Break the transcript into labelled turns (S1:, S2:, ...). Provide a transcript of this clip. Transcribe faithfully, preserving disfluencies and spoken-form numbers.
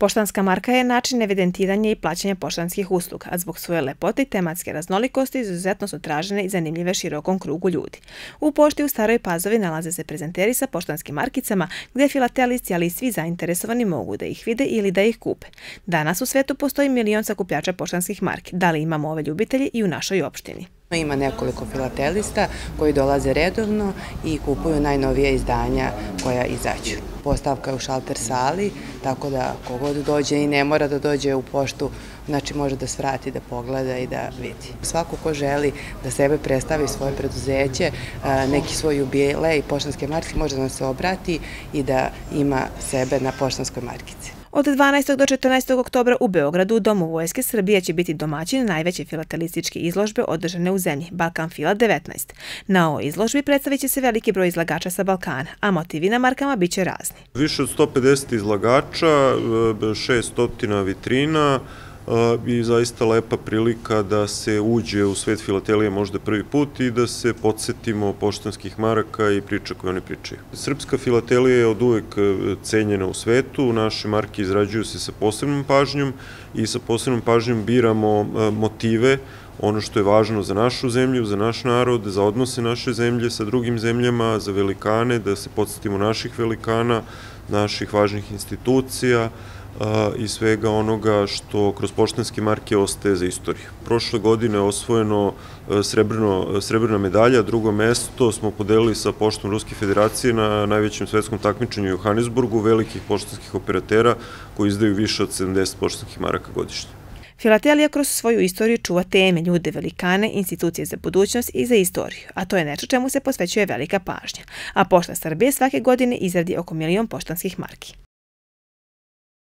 S1: Poštanska marka je način evidentiranja i plaćanja poštanskih usluga, a zbog svoje lepote i tematske raznolikosti izuzetno su tražene i zanimljive širokom krugu ljudi. U pošti u Staroj Pazovi nalaze se prezenteri sa poštanskim markicama gde filatelisti, ali i svi zainteresovani mogu da ih vide ili da ih kupe. Danas u svetu postoji milion sakupljača poštanskih marki. Da li imamo ove ljubitelje i u našoj opštini?
S2: Ima nekoliko filatelista koji dolaze redovno i kupuju najnovije izdanja koja izađu. Postavka je u šalter sali, tako da kogod dođe i ne mora da dođe u poštu, znači može da svrati, da pogleda i da vidi. Svako ko želi da sebe predstavi svoje preduzeće, neki svoj jubilej poštanske marke, može da nam se obrati i da ima sebe na poštanskoj markici.
S1: Od dvanaestog do četrnaestog oktobra u Beogradu u Domu Vojske Srbije će biti domaćin najveće filatelističke izložbe održane u zemlji, Balkan Fila devetnaest. Na ovoj izložbi predstavit će se veliki broj izlagača sa Balkana, a motivi na markama bit će razni.
S3: Više od sto pedeset izlagača, šessto vitrina i zaista lepa prilika da se uđe u svet filatelije možda prvi put i da se podsjetimo poštanskih maraka i priča koje oni pričaju. Srpska filatelija je od uvek cenjena u svetu, naše marke izrađuju se sa posebnom pažnjom i sa posebnom pažnjom biramo motive, ono što je važno za našu zemlju, za naš narod, za odnose naše zemlje sa drugim zemljama, za velikane, da se podsjetimo naših velikana, naših važnih institucija i svega onoga što kroz poštanske marke ostaje za istoriju. Prošle godine je osvojeno srebrna medalja, drugo mesto smo podelili sa Poštom Ruske federacije na najvećem svetskom takmičenju u Johannesburgu, velikih poštanskih operatera koji izdaju više od sedamdeset poštanskih maraka godišnje.
S1: Filatelija kroz svoju istoriju čuva teme, ljude, velikane, institucije za budućnost i za istoriju, a to je nešto čemu se posvećuje velika pažnja. A Pošta Srbije svake godine izradi oko milion poštanskih marki.